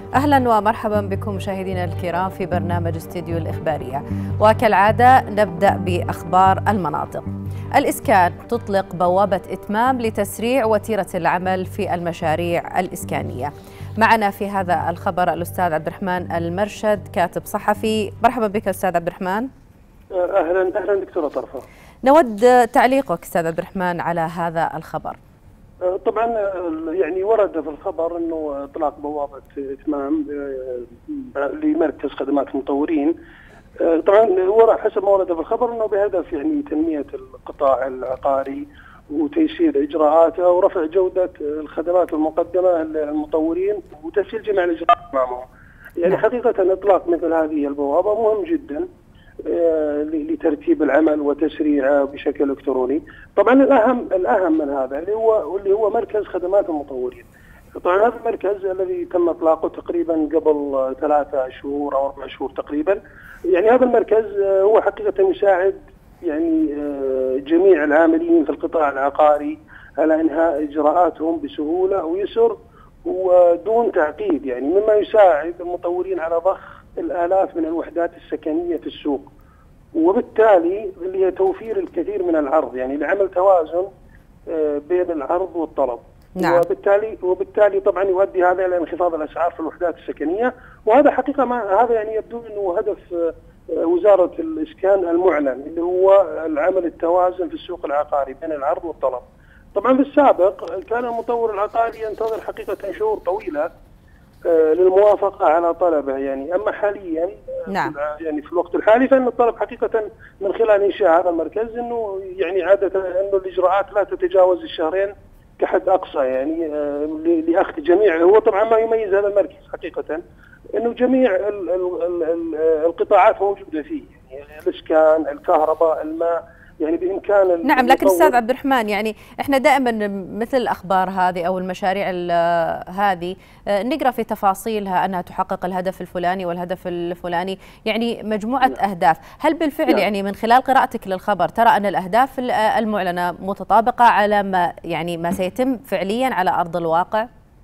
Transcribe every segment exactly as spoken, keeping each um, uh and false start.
أهلا ومرحبا بكم مشاهدينا الكرام في برنامج استديو الإخبارية، وكالعادة نبدأ بأخبار المناطق. الإسكان تطلق بوابة إتمام لتسريع وتيرة العمل في المشاريع الإسكانية. معنا في هذا الخبر الأستاذ عبد الرحمن المرشد كاتب صحفي. مرحبا بك أستاذ عبد الرحمن. أهلا أهلا دكتورة طرفة. نود تعليقك أستاذ عبد الرحمن على هذا الخبر. طبعا يعني ورد في الخبر انه اطلاق بوابه اتمام لمركز خدمات المطورين. طبعا حسب ما ورد في الخبر انه بهدف يعني تنميه القطاع العقاري وتيسير اجراءاته ورفع جوده الخدمات المقدمه للمطورين وتسهيل جميع الاجراءات امامهم. يعني حقيقه اطلاق مثل هذه البوابه مهم جدا لترتيب العمل وتسريعه بشكل الكتروني. طبعا الاهم الاهم من هذا اللي هو اللي هو مركز خدمات المطورين. طبعا هذا المركز الذي تم اطلاقه تقريبا قبل ثلاثة شهور او اربع شهور تقريبا. يعني هذا المركز هو حقيقه يساعد يعني جميع العاملين في القطاع العقاري على انهاء اجراءاتهم بسهوله ويسر ودون تعقيد، يعني مما يساعد المطورين على ضخ الآلاف من الوحدات السكنية في السوق، وبالتالي اللي هي توفير الكثير من العرض، يعني لعمل توازن بين العرض والطلب. نعم. وبالتالي وبالتالي طبعا يؤدي هذا الى انخفاض الاسعار في الوحدات السكنيه، وهذا حقيقه ما هذا يعني يبدو انه هدف وزاره الاسكان المعلن اللي هو العمل التوازن في السوق العقاري بين العرض والطلب. طبعا في السابق كان المطور العقاري ينتظر حقيقه شهور طويله للموافقة على طلبه، يعني أما حاليا نعم. يعني في الوقت الحالي فإن الطلب حقيقة من خلال إنشاء هذا المركز إنه يعني عادة إنه الإجراءات لا تتجاوز الشهرين كحد أقصى، يعني لأخذ جميع. هو طبعا ما يميز هذا المركز حقيقة إنه جميع ال ال ال القطاعات موجودة فيه، يعني الإسكان، الكهرباء، الماء، يعني بإمكان. نعم، لكن أستاذ عبد الرحمن يعني إحنا دائما مثل الأخبار هذه أو المشاريع هذه نقرأ في تفاصيلها أنها تحقق الهدف الفلاني والهدف الفلاني، يعني مجموعة نعم. أهداف. هل بالفعل نعم. يعني من خلال قراءتك للخبر ترى أن الأهداف المعلنة متطابقة على ما يعني ما سيتم فعليا على أرض الواقع؟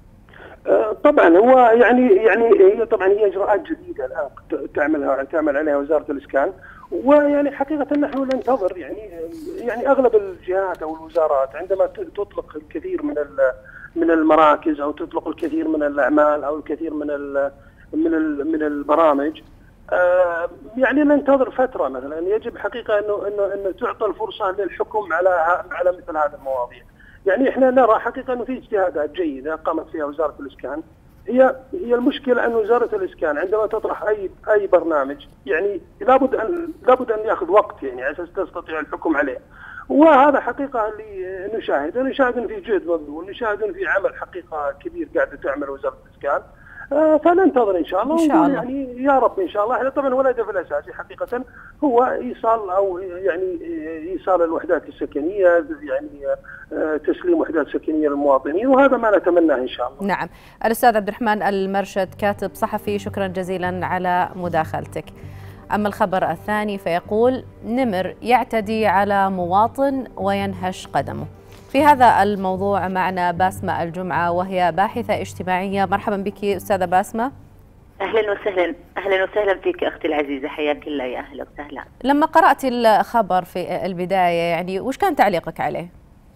طبعا هو يعني يعني هي طبعا هي إجراءات جديدة الآن تعملها تعمل عليها وزارة الإسكان، ويعني حقيقة نحن ننتظر يعني يعني أغلب الجهات أو الوزارات عندما تطلق الكثير من من المراكز أو تطلق الكثير من الأعمال أو الكثير من ال من ال من البرامج، يعني ننتظر فترة مثلا. يجب حقيقة إنه إنه إنه تعطى الفرصة للحكم على على مثل هذه المواضيع. يعني إحنا نرى حقيقة إنه في اجتهادات جيدة قامت فيها وزارة الإسكان. هي هي المشكلة أن وزارة الإسكان عندما تطرح أي أي برنامج يعني لابد أن لابد أن يأخذ وقت يعني على أساس تستطيع الحكم عليه. وهذا حقيقة اللي نشاهد نشاهد أن في جهد مبذول، نشاهد أن في عمل حقيقة كبير قاعدة تعمل وزارة الإسكان. آه فننتظر إن شاء الله. إن شاء الله. يعني يا رب إن شاء الله. احنا طبعا هو الهدف الأساسي حقيقة هو إيصال أو يعني إيصال الوحدات السكنية، يعني آه تسليم وحدات سكنية للمواطنين، وهذا ما نتمناه إن شاء الله. نعم. الأستاذ عبد الرحمن المرشد كاتب صحفي، شكرا جزيلا على مداخلتك. أما الخبر الثاني فيقول: نمر يعتدي على مواطن وينهش قدمه. في هذا الموضوع معنا باسمة الجمعة وهي باحثة اجتماعية. مرحبا بك أستاذة باسمة. أهلا وسهلا. أهلا وسهلا فيك أختي العزيزة، حياك الله. يا أهلا وسهلا. لما قرأت الخبر في البداية يعني وش كان تعليقك عليه؟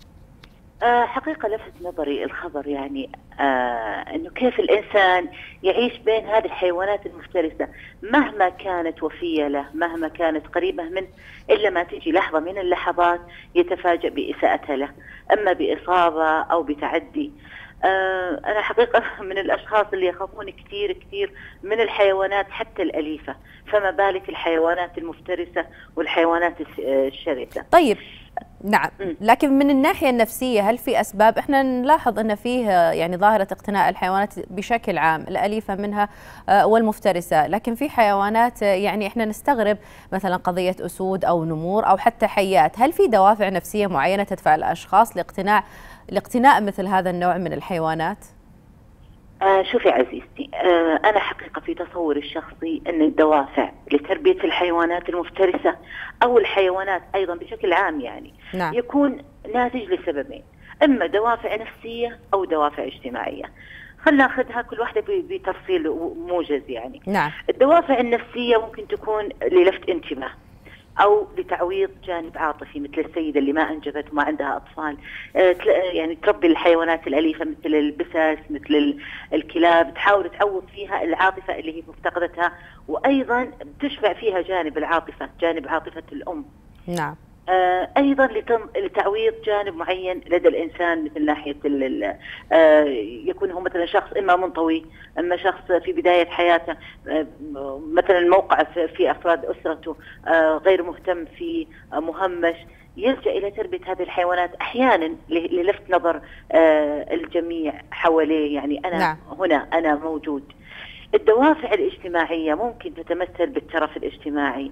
أه حقيقة لفت نظري الخبر، يعني أه أنه كيف الإنسان يعيش بين هذه الحيوانات المفترسة مهما كانت وفية له، مهما كانت قريبة منه، إلا ما تجي لحظة من اللحظات يتفاجأ بإساءتها له، أما بإصابة أو بتعدي. أه أنا حقيقة من الأشخاص اللي يخافون كثير كثير من الحيوانات حتى الأليفة، فما بالك الحيوانات المفترسة والحيوانات الشرسة. طيب نعم، لكن من الناحية النفسية هل في أسباب؟ احنا نلاحظ أن فيه يعني ظاهرة اقتناء الحيوانات بشكل عام، الأليفة منها والمفترسة، لكن في حيوانات يعني احنا نستغرب مثلا قضية أسود أو نمور أو حتى حيات. هل في دوافع نفسية معينة تدفع الأشخاص لاقتناء لاقتناء مثل هذا النوع من الحيوانات؟ آه شوفي عزيزتي، آه أنا حقيقة في تصوري الشخصي أن الدوافع لتربية الحيوانات المفترسة أو الحيوانات أيضا بشكل عام يعني نعم. يكون ناتج لسببين: إما دوافع نفسية أو دوافع اجتماعية. خلينا ناخذها كل واحدة بتفصيل موجز يعني. نعم. الدوافع النفسية ممكن تكون للفت انتباه أو لتعويض جانب عاطفي، مثل السيدة اللي ما أنجبت وما عندها أطفال، يعني تربي الحيوانات الأليفة مثل البسس مثل الكلاب، تحاول تعوض فيها العاطفة اللي هي مفتقدتها، وأيضا تشبع فيها جانب العاطفة، جانب عاطفة الأم. نعم. آه أيضا لتم لتعويض جانب معين لدى الإنسان، مثل ناحية آه يكون هو مثلا شخص إما منطوي، إما شخص في بداية حياته آه مثلا موقع في أفراد أسرته آه غير مهتم فيه، آه مهمش، يلجأ إلى تربية هذه الحيوانات أحيانا للفت نظر آه الجميع حواليه، يعني أنا نعم. هنا أنا موجود. الدوافع الاجتماعية ممكن تتمثل بالترف الاجتماعي،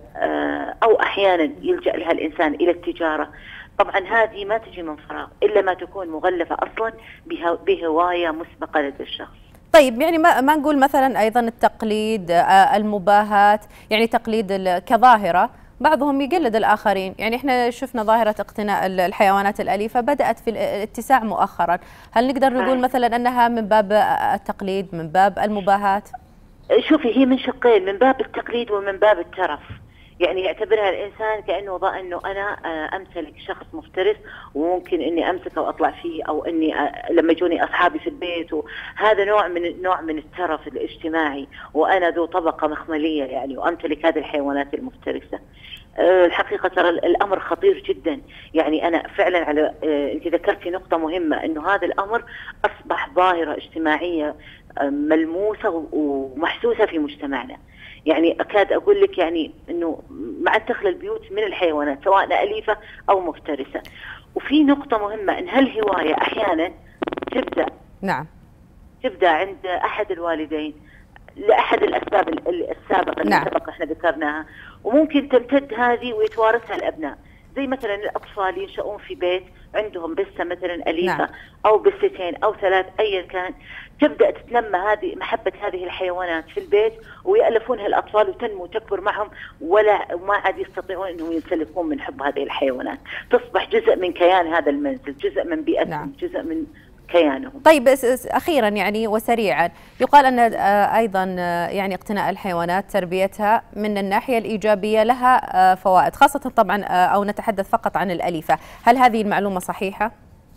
أو أحيانا يلجأ لها الإنسان إلى التجارة. طبعا هذه ما تجي من فراغ إلا ما تكون مغلفة أصلا بهواية مسبقة لدى الشخص. طيب يعني ما ما نقول مثلا أيضا التقليد، المباهات، يعني تقليد كظاهرة بعضهم يقلد الآخرين، يعني احنا شفنا ظاهرة اقتناء الحيوانات الأليفة بدأت في الاتساع مؤخرا، هل نقدر نقول مثلا أنها من باب التقليد من باب المباهات؟ شوفي هي من شقين، من باب التقليد ومن باب الترف، يعني يعتبرها الإنسان كأنه ضاء أنه أنا أمتلك شخص مفترس وممكن أني أمسكه وأطلع فيه، أو أني لما يجوني أصحابي في البيت، هذا نوع من نوع من الترف الاجتماعي، وأنا ذو طبقة مخملية يعني وأمتلك هذه الحيوانات المفترسة. الحقيقة ترى الأمر خطير جدا، يعني أنا فعلا على أنت ذكرتي نقطة مهمة، أنه هذا الأمر أصبح ظاهرة اجتماعية ملموسة ومحسوسة في مجتمعنا. يعني أكاد أقول لك يعني أنه مع دخل البيوت من الحيوانات سواء أليفة أو مفترسة. وفي نقطة مهمة، أن هالهواية أحيانا تبدأ نعم تبدأ عند أحد الوالدين لأحد الأسباب السابقة اللي نعم. سبق احنا ذكرناها، وممكن تمتد هذه ويتوارثها الأبناء، زي مثلا الأطفال ينشؤون في بيت عندهم بسة مثلا أليفة نعم. أو بستين أو ثلاث أيا كان، تبدأ تتنمى هذه محبة هذه الحيوانات في البيت، ويألفونها الأطفال وتنمو وتكبر معهم، ولا ما عاد يستطيعون أنهم ينسلخون من حب هذه الحيوانات، تصبح جزء من كيان هذا المنزل، جزء من بيئتهم. نعم. جزء من كيانهم. طيب أخيرا يعني وسريعا، يقال أن أيضا يعني اقتناء الحيوانات تربيتها من الناحية الإيجابية لها فوائد، خاصة طبعا أو نتحدث فقط عن الأليفة، هل هذه المعلومة صحيحة؟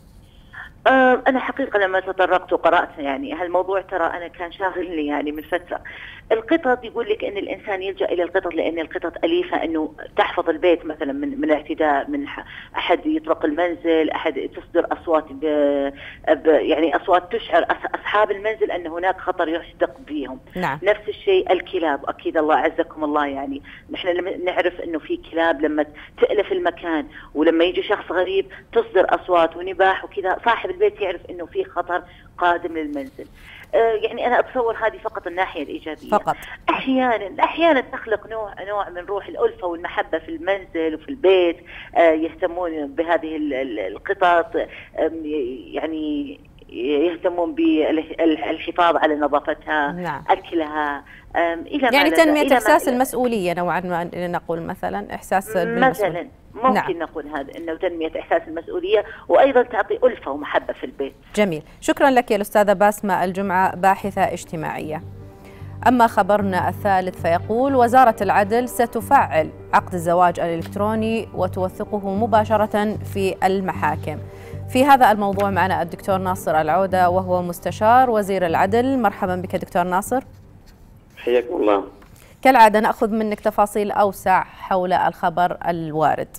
أنا حقيقة لما تطرقت وقرأت يعني هالموضوع، ترى أنا كان شاغلني يعني من فترة. القطط يقول لك أن الإنسان يلجأ إلى القطط لأن القطط أليفة، أنه تحفظ البيت مثلا من من اعتداء، من أحد يطرق المنزل، أحد تصدر أصوات ب ب يعني أصوات تشعر أصحاب المنزل أن هناك خطر يحدق بهم. نعم. نفس الشيء الكلاب، أكيد الله عزكم الله، يعني نحن نعرف أنه في كلاب لما تألف المكان ولما يجي شخص غريب تصدر أصوات ونباح وكذا، صاحب البيت يعرف انه في خطر قادم للمنزل. آه يعني انا اتصور هذه فقط الناحيه الايجابيه فقط. احيانا احيانا تخلق نوع نوع من روح الالفه والمحبه في المنزل وفي البيت، آه يهتمون بهذه القطط، آه يعني يهتمون بالحفاظ على نظافتها. نعم. اكلها، الى يعني ما تنميه احساس المسؤوليه نوعا ما، نقول مثلا احساس مثلا ممكن نعم. نقول هذا انه تنميه احساس المسؤوليه، وايضا تعطي الفه ومحبه في البيت. جميل، شكرا لك يا الاستاذه باسمه الجمعه، باحثه اجتماعيه. اما خبرنا الثالث فيقول: وزاره العدل ستفعل عقد الزواج الالكتروني وتوثقه مباشره في المحاكم. في هذا الموضوع معنا الدكتور ناصر العودة وهو مستشار وزير العدل. مرحبا بك دكتور ناصر. حياكم الله. كالعادة نأخذ منك تفاصيل أوسع حول الخبر الوارد.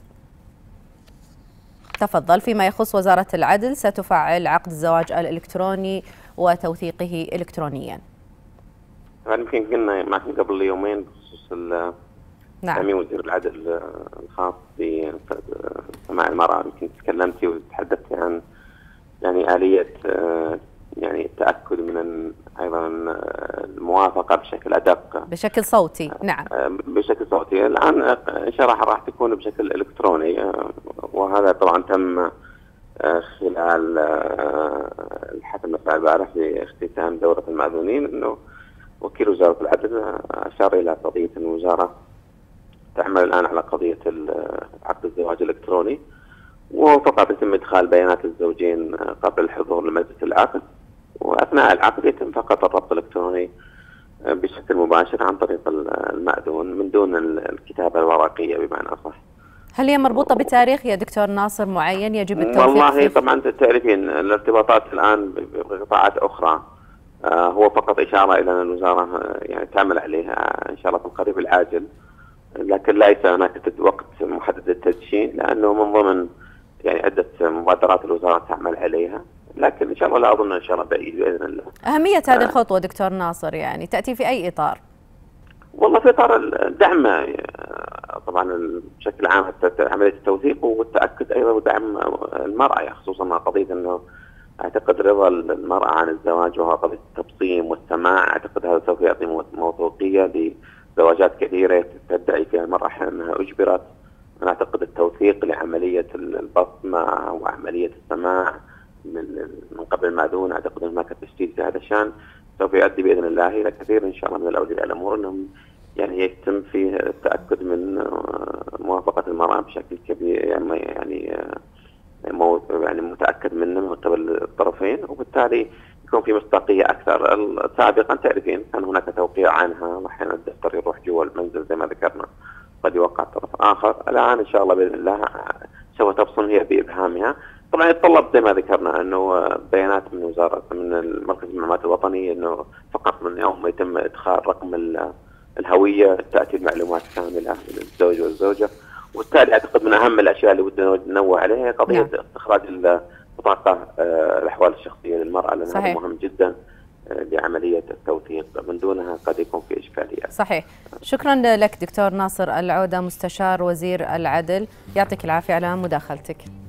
تفضل. فيما يخص وزارة العدل ستفعل عقد الزواج الإلكتروني وتوثيقه إلكترونيا. يمكن كنا معكم قبل يومين بخصوص نعم. تعميم وزير العدل الخاص بسماع المرأة، يمكن تكلمتي وتحدثتي عن يعني آلية يعني التأكد من أيضا الموافقة بشكل أدق، بشكل صوتي. نعم بشكل صوتي. الآن إن شاء الله راح تكون بشكل إلكتروني، وهذا طبعا تم خلال الحكم المساء البارح في اختتام دورة المأذونين، إنه وكيل وزارة العدل أشار إلى قضية أن الوزارة تعمل الآن على قضية عقد الزواج الإلكتروني، وفقط يتم إدخال بيانات الزوجين قبل الحضور لمجلس العقد، وأثناء العقد يتم فقط الربط الإلكتروني بشكل مباشر عن طريق المأذون من دون الكتابة الورقية بمعنى أصح. هل هي مربوطة بتاريخ يا دكتور ناصر معين يجب التوثيق؟ والله طبعا تعرفين الارتباطات الآن بقطاعات أخرى آه هو فقط إشارة إلى أن الوزارة يعني تعمل عليها إن شاء الله في القريب العاجل، لكن ليس هناك وقت محدد للتدشين لأنه من ضمن يعني عدة مبادرات الوزارة تعمل عليها، لكن إن شاء الله لا أظن إن شاء الله بعيد بإذن الله. أهمية هذه آه الخطوة دكتور ناصر يعني تأتي في أي إطار؟ والله في إطار الدعم طبعا بشكل عام عملية التوثيق والتأكد أيضا ودعم المرأة، خصوصا قضية أنه أعتقد رضا المرأة عن الزواج وهو قضية التبصيم والسماع، أعتقد هذا سوف يعطي موثوقية لزواجات كثيرة تدعي فيها المرأة أنها أجبرت. أنا أعتقد التوثيق لعملية البصمة وعملية السماع من قبل المأذون، أعتقد هناك تشديد في هذا الشأن سوف يؤدي بإذن الله إلى كثير إن شاء الله من الأولياء الأمور أنهم يعني يتم فيه التأكد من موافقة المرأة بشكل كبير، يعني يعني يعني متأكد منه من قبل الطرفين، وبالتالي يكون في مصداقية أكثر. سابقا تعرفين كان هناك توقيع عنها وأحيانا الدفتر يروح جوا المنزل زي ما ذكرنا قد يوقع طرف آخر. الآن إن شاء الله بإذن الله سوف تبصم هي بإبهامها. طبعا يتطلب زي ما ذكرنا أنه بيانات من وزارة من المركز المعلومات الوطني أنه فقط من يوم يتم إدخال رقم الهوية تأتي المعلومات كاملة للزوج والزوجة. وبالتالي أعتقد من أهم الأشياء اللي ودنا ننوه عليها قضية نعم. استخراج البطاقة الأحوال الشخصية للمرأة، لأن هذا مهم جدا لعملية التوثيق، من دونها قد يكون في إشكاليات. صحيح. شكرا لك دكتور ناصر العودة مستشار وزير العدل، يعطيك العافية على مداخلتك.